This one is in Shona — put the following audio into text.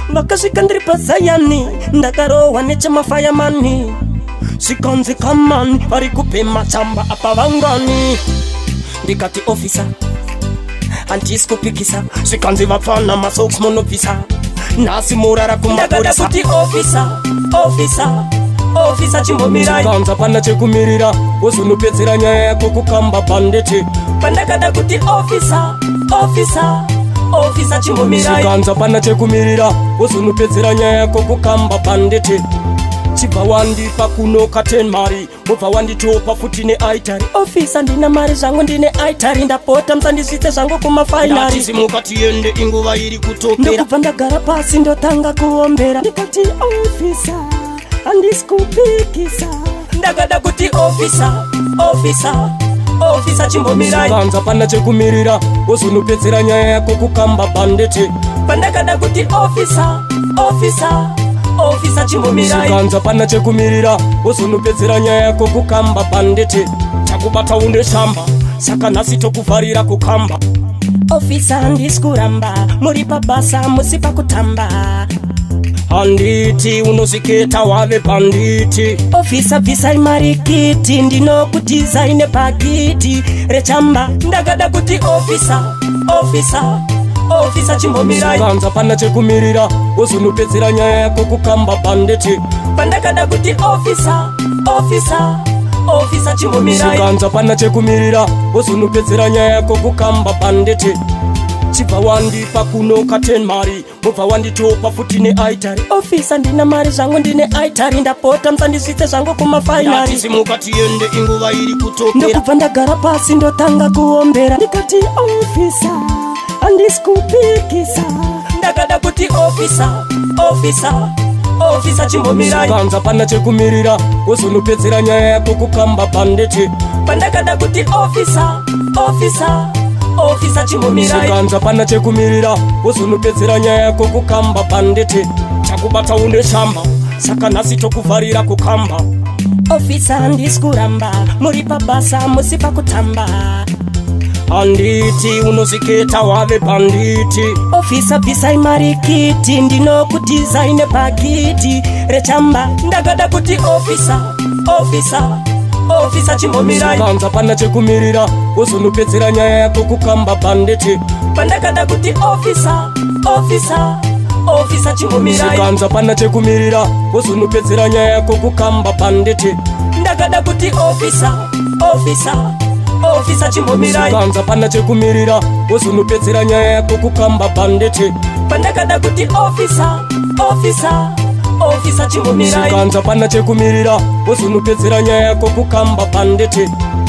vakasvika ndiri pazayani ndakarohwa nechemafayamani zvikanzi kamani vari kupema chamba apa vangani ndikati ofisa handisi kupikisa zvikanzi vapfana masoks munobvisa nhasi murara kumapurisa kuti ofisa chimbomirai kanza pana chekumirira wozonopedzera nyaya yako kukamba bandete pandakada kuti ofisa chimbomirai kanza pana chekumirira wozonopedzera nyaya yako kukamba bandete chibva wandipa kunoka 10 mari mubva wanditopa futi neaitari ofisa ndina mari zvangu ndine aitari ndapota musandisvitse zvangu kumafainari ndatizimuka tiende inguva iri kutopera ndokubva ndagara pasi ndotanga kuombera ndikati ofisa handisi kupikisa ndakada kuti ofisa chimbomirai kanza pana chekumirira wozonopedzera nyaya yako kukamba bandete pandakada kuti ofisa chimbomirai kanza pana chekumirira wozonopedzera nyaya yako kukamba bandete takubata unde shamba saka nhasi tokuvharira kukamba ofisa handisi kuramba muri pabasa musi pakutamba handiti unozviketa wave panditi ofisa bvisai marikiti ndinokutizaine pakiti rechamba ndakada kuti ofisa chimbomirai kanza pana chekumirira wozonopedzera nyaya yako kukamba bandete pandakada kuti ofisa chimbomirai kanza pana chekumirira wozonopedzera nyaya yako kukamba bandete chibva wandipa kunoka 10 mari mubva wanditopa futi neaitari ofisa ndina mari zvangu ndine aitari ndapota musandisvitse zvangu kumafainari ndatizimuka tiende inguva iri kutopera ndokubva ndagara pasi ndotanga kuombera ndikati ofisa handisi kupikisa ndakada kuti ofisa chimbomirai kanza pana chekumirira wozonopedzera nyaya yako kukamba bandete pandakada kuti ofisa chimbomirai kanza pana chekumirira wozonopedzera nyaya yako kukamba bandete takubata unde shamba saka nhasi tokuvharira kukamba ofisa handisi kuramba muri pabasa musi pakutamba handiti unozviketa wave panditi ofisa bvisai marikiti ndinokutizaine pakiti rechamba ndakada kuti ofisa chimbomirai kanza pana chekumirira wozonopedzera nyaya yako kukamba bandete pandakada kuti ofisa chimbomirai kanza pana chekumirira wozonopedzera nyaya yako kukamba bandete ndakada kuti ofisa chimbomirai kanza pana chekumirira wozonopedzera nyaya yako kukamba bandete pandakada kuti ofisa chimbomirai kanza pana chekumirira wozonopedzera nyaya yako kukamba bandete